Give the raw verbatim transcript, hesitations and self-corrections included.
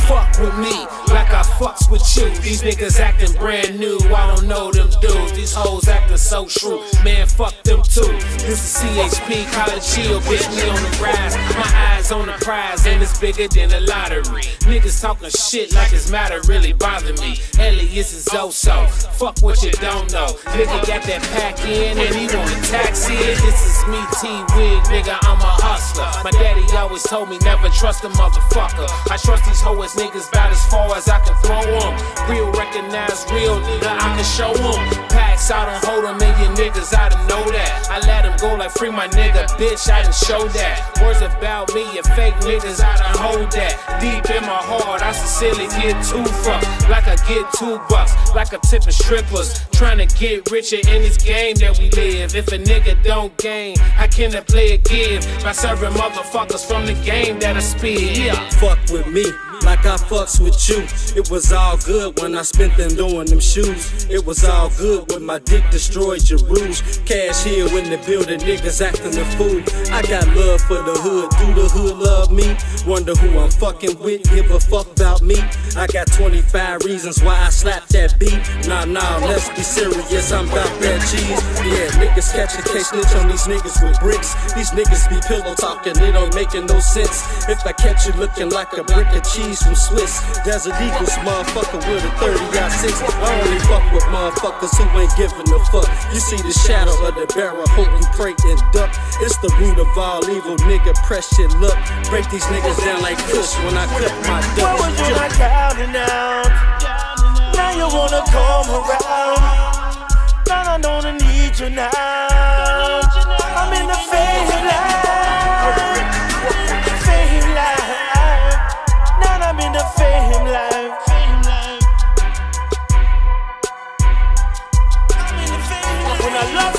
fuck with me like I fucks with you. These niggas acting brand new, I don't know them dudes. These hoes acting so true, man, fuck them too. This is C H P, college chill, bitch, we on the rise. My eyes on the prize, and it's bigger than the lottery. Niggas talking shit like it's matter really bother me. Elias is Oso, fuck what you don't know. Nigga got that pack in, and he want a taxi. This is me, T-Wig, nigga, I'm a hustler. My daddy always told me never trust a motherfucker. I trust these hoes niggas about as far as I can throw them. Real recognize real, nigga, I can show them. Packs, I don't hold them, and you niggas, I don't know that. I let them go like free my nigga, bitch, I done show that. Words about me, you fake niggas, I done hold that. Deep in my heart, I sincerely get too fucked. Like I get two bucks, like a tip of strippers. Trying to get richer in this game that we live. If a nigga don't gain, how can a player give? By serving motherfuckers from the game that I speed. Yeah. Fuck with me like I fucks with you. It was all good when I spent them doing them shoes. It was all good when my dick destroyed your rules. Cash here in the building, niggas acting a fool. I got love for the hood, do the hood love me? Wonder who I'm fucking with, give a fuck about me? I got twenty-five reasons why I slap that beat. Nah, nah, let's be serious, I'm about that cheese. Yeah, niggas catch a case, snitch on these niggas with bricks. These niggas be pillow talking, it don't making no sense. If I catch you looking like a brick of cheese from Swiss, Desert Eagles, motherfucker with a thirty aught six. I only fuck with motherfuckers who ain't giving a fuck. You see the shadow of the barrel, hope you pray and duck. It's the root of all evil, nigga, press your luck. Break these niggas down like Kush when I cut my duck. Why was you not down and out? Now you wanna come around. Now I don't need you now. I'm in the fame life, fame life. Now I'm in the fame life. I'm in the fame life. When I love